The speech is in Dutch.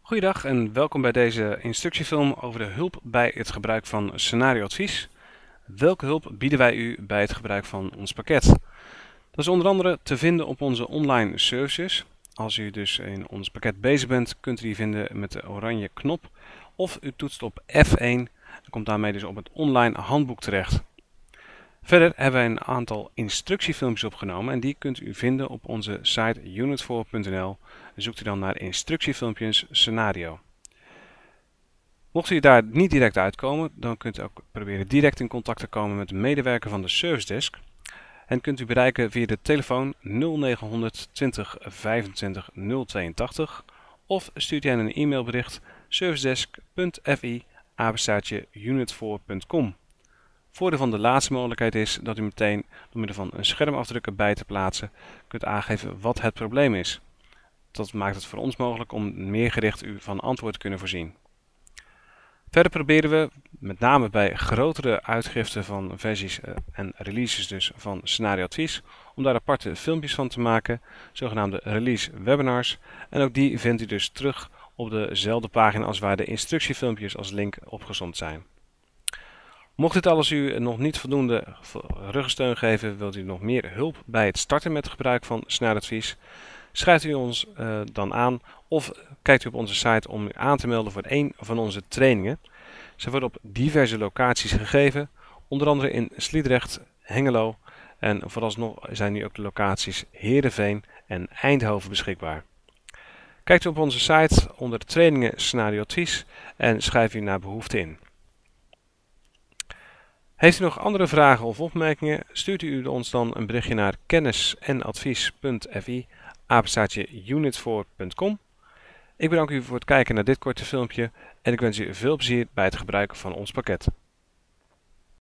Goeiedag en welkom bij deze instructiefilm over de hulp bij het gebruik van scenarioadvies. Welke hulp bieden wij u bij het gebruik van ons pakket? Dat is onder andere te vinden op onze online services. Als u dus in ons pakket bezig bent, kunt u die vinden met de oranje knop. Of u toetst op F1 en komt daarmee dus op het online handboek terecht. Verder hebben wij een aantal instructiefilmpjes opgenomen en die kunt u vinden op onze site unit4.nl. Zoekt u dan naar instructiefilmpjes scenario. Mocht u daar niet direct uitkomen, dan kunt u ook proberen direct in contact te komen met de medewerker van de Service Desk. En kunt u bereiken via de telefoon 0900 20 25 082 of stuurt u hen een e-mailbericht servicedesk.fi@unit4.com. Voordeel van de laatste mogelijkheid is dat u meteen door middel van een schermafdruk erbij te plaatsen kunt aangeven wat het probleem is. Dat maakt het voor ons mogelijk om meer gericht u van antwoord te kunnen voorzien. Verder proberen we, met name bij grotere uitgiften van versies en releases dus van scenarioadvies, om daar aparte filmpjes van te maken, zogenaamde release webinars. En ook die vindt u dus terug op dezelfde pagina als waar de instructiefilmpjes als link opgesomd zijn. Mocht dit alles u nog niet voldoende ruggensteun geven, wilt u nog meer hulp bij het starten met het gebruik van scenarioadvies, schrijft u ons dan aan of kijkt u op onze site om u aan te melden voor een van onze trainingen. Ze worden op diverse locaties gegeven, onder andere in Sliedrecht, Hengelo en vooralsnog zijn nu ook de locaties Heerenveen en Eindhoven beschikbaar. Kijkt u op onze site onder trainingen scenarioadvies en schrijf u naar behoefte in. Heeft u nog andere vragen of opmerkingen, stuurt u ons dan een berichtje naar kennisenadvies.fi@unit4.com. Ik bedank u voor het kijken naar dit korte filmpje en ik wens u veel plezier bij het gebruiken van ons pakket.